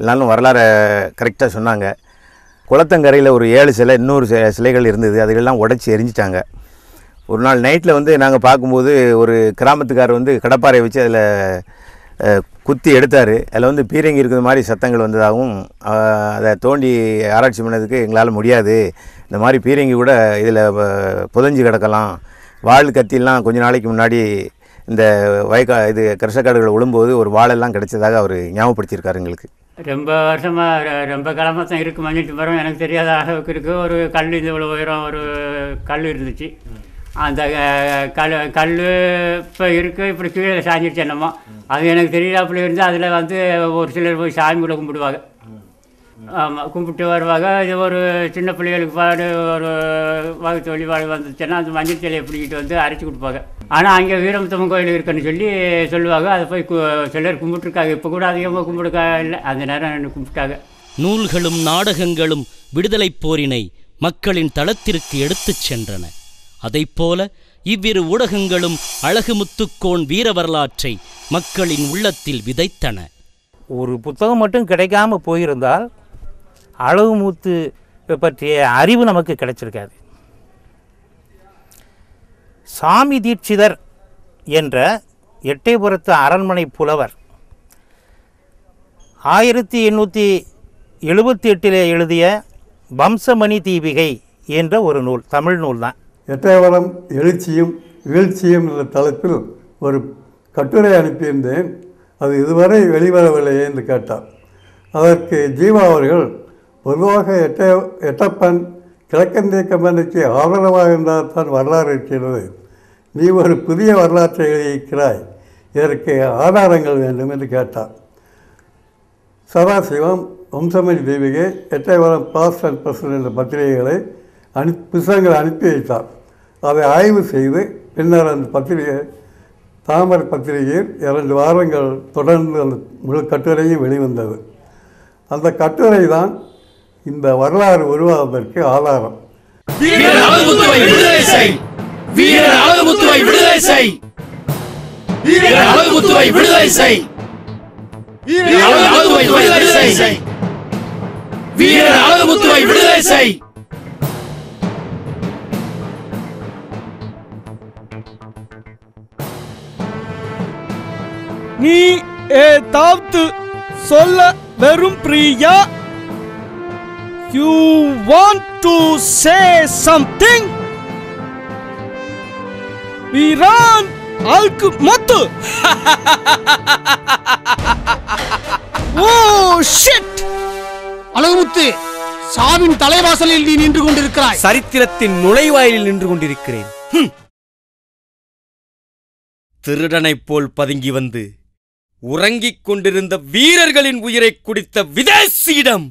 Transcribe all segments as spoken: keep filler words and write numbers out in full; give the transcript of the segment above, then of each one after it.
எல்லாரும் வரலாறை கரெக்டாக சொன்னாங்க. குளத்தங்கரையில் ஒரு ஏழு சிலை, இன்னொரு சிலைகள் இருந்தது, அதுகளெல்லாம் உடச்சி எரிஞ்சிட்டாங்க. ஒரு நாள் நைட்டில் வந்து நாங்கள் பார்க்கும்போது ஒரு கிராமத்துக்காரர் வந்து கடப்பாறையை வச்சு அதில் குத்தி எடுத்தார். அதில் வந்து பீரங்கி இருக்கிற மாதிரி சத்தங்கள் வந்ததாகவும், அதை தோண்டி ஆராய்ச்சி பண்ணதுக்கு எங்களால் முடியாது, இந்த மாதிரி பீரங்கி கூட இதில் புதஞ்சு கிடக்கலாம், வாள் கத்திலாம் கொஞ்ச நாளைக்கு முன்னாடி இந்த வயக்கா இது கரிசக்காடுகளை விழும்போது ஒரு வாழெல்லாம் கிடைச்சதாக அவர் ஞாபகப்படுத்தியிருக்காரு எங்களுக்கு. ரொம்ப வருஷமாக ரொம்ப காலமாக தான் இருக்குது மஞ்சள் மரம். எனக்கு தெரியாத அளவுக்கு இருக்குது. ஒரு கல் இந்த இவ்வளோ உயரம் ஒரு கல் இருந்துச்சு. அந்த கல் கல் இப்போ இருக்குது, இப்படி கீழே சாஞ்சிருச்சு என்னமோ, அது எனக்கு தெரியல. அப்படி இருந்தால் அதில் வந்து ஒரு சிலர் போய் சாமி கூட கும்பிடுவாங்க. ஆமாம், கும்பிட்டு வருவாங்க. இது ஒரு சின்ன பிள்ளைகளுக்கு பாடு ஒரு வகுத்து வழிபாடு வந்துச்சுன்னா அந்த மஞ்சள் சிலையை பிடிக்கிட்டு வந்து அரைச்சி கொடுப்பாங்க. ஆனால் அங்கே வீரமுத்தம்மன் கோயில் இருக்குன்னு சொல்லி சொல்லுவாங்க. அதை போய் கு சிலர் கும்பிட்டுருக்காங்க. இப்போ கூட அதிகமாக கும்பிடுக்கா இல்லை, அந்த நேரம் கும்பிட்டாங்க. நூல்களும் நாடகங்களும் விடுதலை போரினை மக்களின் தளத்திற்கு எடுத்துச் சென்றன. அதைப்போல இவ்விரு ஊடகங்களும் அழகுமுத்துக்கோன் வீர வரலாற்றை மக்களின் உள்ளத்தில் விதைத்தன. ஒரு புத்தகம் மட்டும் கிடைக்காம போயிருந்தால் அழகுமுத்து பற்றிய அறிவு நமக்கு கிடைச்சிருக்காது. சாமி தீட்சிதர் என்ற எட்டயபுரத்து அரண்மனை புலவர் ஆயிரத்தி எண்ணூற்றி எழுபத்தி எட்டில் எழுதிய வம்சமணி தீபிகை என்ற ஒரு நூல், தமிழ் நூல் தான். எட்டயபுரம் எழுச்சியும் வீழ்ச்சியும் என்ற தலைப்பில் ஒரு கட்டுரை அனுப்பியிருந்தேன். அது இதுவரை வெளிவரவில்லையே என்று கேட்டார். அதற்கு ஜீவா அவர்கள், பொதுவாக எட்ட எட்டப்பன் கிழக்கந்திய கம்பெனிக்கு ஆதரவாக இருந்தால் தான் வரலாறு இருக்கிறது, நீ ஒரு புதிய வரலாற்றை எழுதியிருக்கிறாய், இதற்கு ஆதாரங்கள் வேண்டும் என்று கேட்டார். Sadasivam, Vamsamani Deepikai, Ettayapuram past and present என்ற பத்திரிகைகளை அனு புத்தகங்களை அனுப்பி வைத்தார். அதை ஆய்வு செய்து பின்னர் அந்த பத்திரிகை தாமரை பத்திரிகையில் இரண்டு வாரங்கள் தொடர்ந்து அந்த முழு கட்டுரையும் வெளிவந்தது. அந்த கட்டுரை தான் இந்த வரலாறு உருவாவதற்கு ஆதாரம். நீ ஏதாவது சொல்ல வெறும் பிரியா? You want to say something? வீரான் அல்கு மத்து. Oh shit! அழகுமுத்து, சாவின் தலைவாசலில் நீ நின்று கொண்டிருக்கிறாய். சரித்திரத்தின் நுழைவாயிலில் நின்று கொண்டிருக்கிறேன். திருடனைப் போல் பதுங்கி வந்து உறங்கிக் கொண்டிருந்த வீரர்களின் உயிரை குடித்த விதேசியிடம்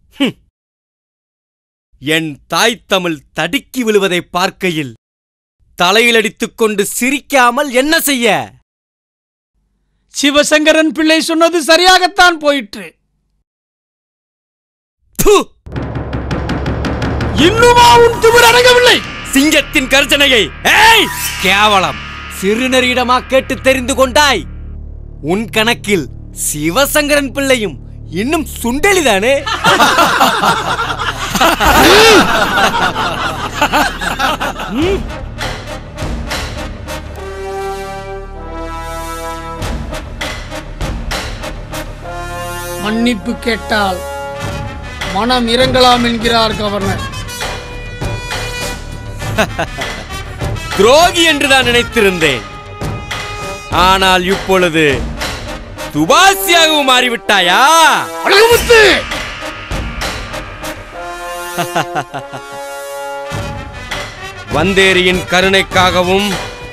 என் தாய் தமிழ் தடுக்கி விழுவதை பார்க்கையில் தலையில் அடித்துக் கொண்டு சிரிக்காமல் என்ன செய்ய? சிவசங்கரன் பிள்ளை சொன்னது சரியாகத்தான் போயிற்று. இன்னுமா உன் திமிர் அடங்கவில்லை? சிங்கத்தின் கர்ஜனையை ஏய் கேவலம் சிறுநரியிடமா கேட்டு தெரிந்து கொண்டாய்? உன் கணக்கில் சிவசங்கரன் பிள்ளையும் இன்னும் சுண்டலிதானே? மன்னிப்பு கேட்டால் மனம் இறங்கலாம் என்கிறார் கவர்னர். துரோகி என்றுதான் நினைத்திருந்தேன். ஆனால் இப்பொழுது துபாசியாகவும் மாறிவிட்டாயா? அழகுமுத்து, வந்தேரியின் கருணைக்காகவும்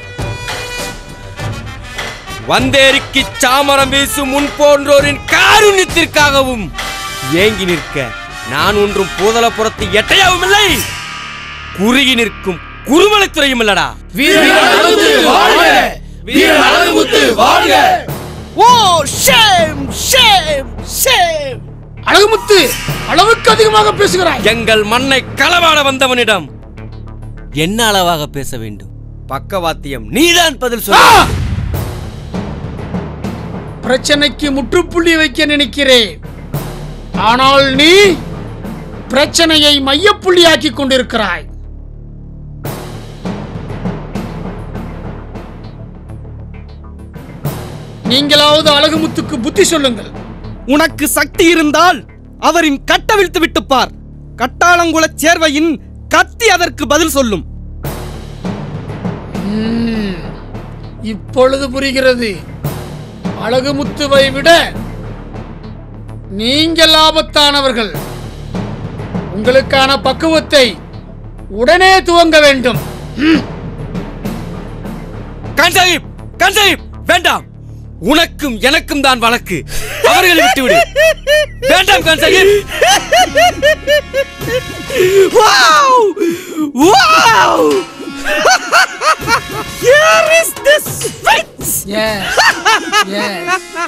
வந்தேரிக்கு சாமரம் வீசும் முன் போன்றோரின் காருண்யத்திற்காகவும் ஏங்கி நிற்க நான் ஒன்றும் பூதலப்புறத்து எட்டையாவும் இல்லை, குறுகி நிற்கும் குருமலைத்துறையும் இல்லடா. அழகுமுத்து, அளவுக்கு அதிகமாக பேசுகிறாய். எங்கள் மண்ணை களவாட வந்தவனிடம் என்ன அளவாக பேச வேண்டும்? பக்கவாத்தியம் நீதான் பதில் சொல்ல. பிரச்சனைக்கு முற்றுப்புள்ளி வைக்க நினைக்கிறேன். ஆனால் நீ பிரச்சனையை மையப்புள்ளியாக்கி கொண்டிருக்கிறாய். நீங்களாவது அழகுமுத்துக்கு புத்தி சொல்லுங்கள். உனக்கு சக்தி இருந்தால் அவரின் கட்டவிழ்த்து விட்டு பார். கட்டாளங்குள சேர்வையின் கத்தி அதற்கு பதில் சொல்லும். இப்பொழுது புரிகிறது. அழகுமுத்துவை விட நீங்கள் ஆபத்தானவர்கள். உங்களுக்கான பக்குவத்தை உடனே துவங்க வேண்டும். கான்சாஹிப், கான்சாஹிப், வேண்டாம். உனக்கும் எனக்கும் தான் வழக்கு. அவர்களை விட்டுவிடு. வேண்டாம் Khansahib. Wow wow Here is the Sphinx. Yes. Yes.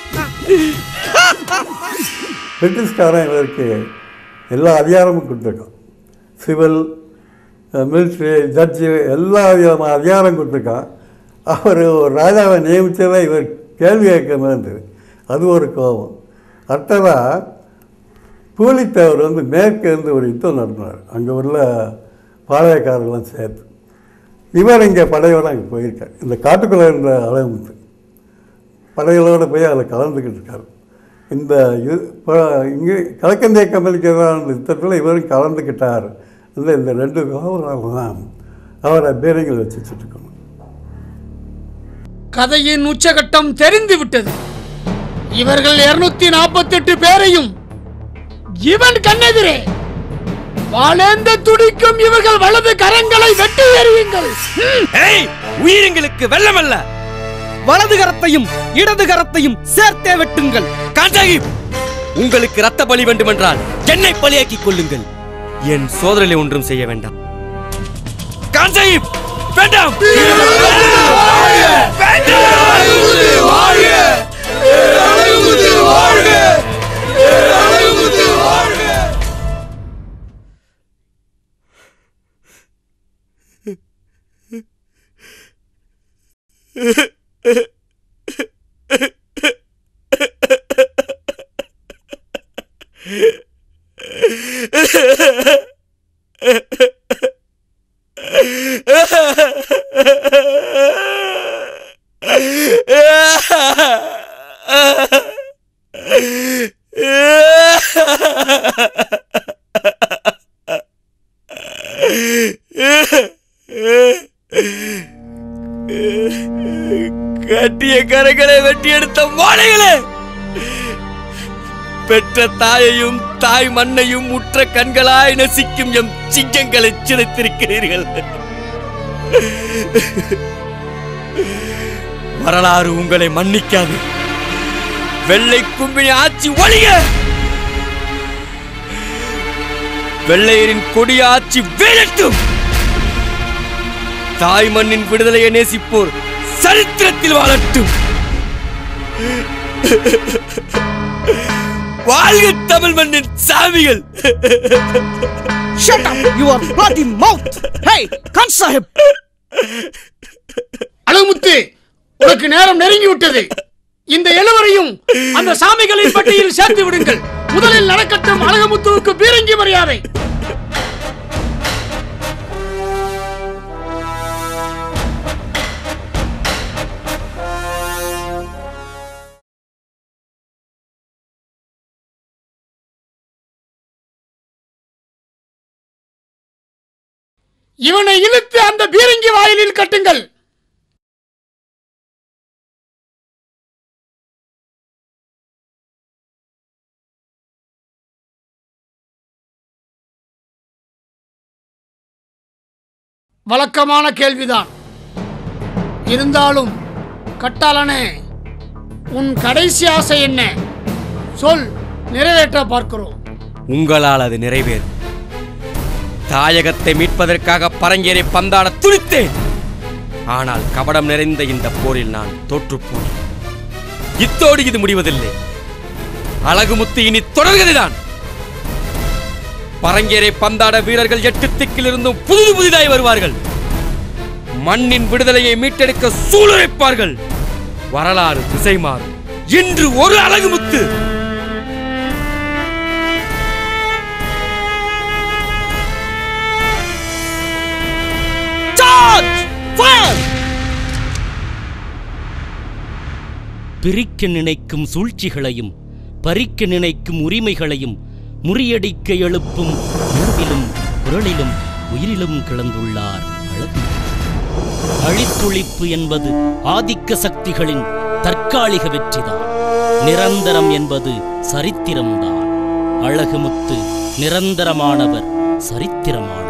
பிரிட்டிஷ்காரன் இவருக்கு எல்லா அதிகாரமும் கொடுத்துருக்கான். சிவில், மிலிட்ரி, ஜட்ஜு எல்லா விதமான அதிகாரம் கொடுத்துருக்கான். அவர் ஒரு ராஜாவை நியமித்ததை இவர் கேள்வி கேட்க இருந்தது. அது ஒரு கோபம். அடுத்ததாக பூலித்தேவர் வந்து மேற்கு இருந்து ஒரு யுத்தம் நடத்தினார். அங்கே உள்ள பாளையக்காரர்கள்லாம் சேர்த்து இவர் இங்கே படையோடு அங்கே போயிருக்கார். இந்த காட்டுக்குள்ளே இருந்த அழகுமுத்து படைகளோடு போய் அதில் கலந்துக்கிட்டு இருக்கார். இந்த இங்கே கிழக்கந்திய கம்பெனிக்கு எதிரான யுத்தத்தில் இவரும் கலந்துக்கிட்டார். இந்த இந்த ரெண்டு கோபம் தான் அவரை பேரிங்கள் வச்சுட்டு இருக்கணும். கதையின் உச்சகட்டம் தெரிந்து விட்டது. இவர்கள் இருநூத்தி நாற்பத்தி எட்டு பேரையும் இவன் கண்ணெதிரே வாழேந்த துடிக்கும் இவர்கள் வலது கரங்களை வெட்டி எறியுங்கள். உயிரிங்களுக்கு வெள்ளமல்ல. வலது கரத்தையும் இடது கரத்தையும் சேர்த்தே வெட்டுங்கள். கான்சாஹிப், உங்களுக்கு ரத்த பலி வேண்டுமென்றால் என்னை பலியாக்கிக் கொள்ளுங்கள். என் சோதரலை ஒன்றும் செய்ய வேண்டாம். கான்சாஹிப், வேண்டாம். கட்டிய கரைகளை வெட்டி எடுத்த மாலைகளே, பெற்ற தாயையும் தாய் மண்ணையும் உற்ற கண்களாய் நசிக்கும் எம் சிங்கங்களை சிதைத்திருக்கிறீர்கள். வரலாறு உங்களை மன்னிக்காது. வெள்ளை கும்பினி ஆட்சி ஒழிக. வெள்ளையரின் கொடிய ஆட்சி வீழட்டும். தாய் மண்ணின் விடுதலையை நேசிப்போர் சரித்திரத்தில் வாழட்டும். வாழ்க தமிழ் மண்ணின் சாமிகள். Shut up your bloody mouth. Hey, Khansahib. Alagumuthu, உனக்கு நேரம் நெருங்கி விட்டது. இந்த எழுவரையும் அந்த சாமிகளின் பட்டியலில் சேர்த்து விடுங்கள். முதலில் நடக்கட்டும் அழகுமுத்துவுக்கு பீரங்கி மரியாதை. இவனை இழுத்து அந்த பீரங்கி வாயிலில் கட்டுங்கள். வழக்கமான கேள்விதான். இருந்தாலும் கட்டாளனே, உன் கடைசி ஆசை என்ன? சொல், நிறைவேற்ற பார்க்கிறோம். உங்களால் அது நிறைவேறும். தாயகத்தை மீட்பதற்காக பரங்கேரை பந்தாட துடித்தேன். ஆனால் கபடம் நிறைந்த இந்த போரில் நான் தோற்றுப்போனேன். இத்தோடு இது முடிவதில்லை. அழகுமுத்து இனி தொடர்கிறதுதான். பரங்கேரை பந்தாட வீரர்கள் எட்டு திக்கிலிருந்தும் புது புதிதாய் வருவார்கள். மண்ணின் விடுதலையை மீட்டெடுக்க சூளுரைப்பார்கள். வரலாறு திசை மாறும். இன்று ஒரு அழகுமுத்து, பிரிக்க நினைக்கும் சூழ்ச்சிகளையும் பறிக்க நினைக்கும் உரிமைகளையும் முறியடிக்க எழுப்பும் உணர்விலும் குரலிலும் உயிரிலும் கிளந்துள்ளார் அழகு. அழித்தொழிப்பு என்பது ஆதிக்க சக்திகளின் தற்காலிக வெற்றிதான். நிரந்தரம் என்பது சரித்திரம்தான். அழகுமுத்து நிரந்தரமானவர், சரித்திரமானவர்.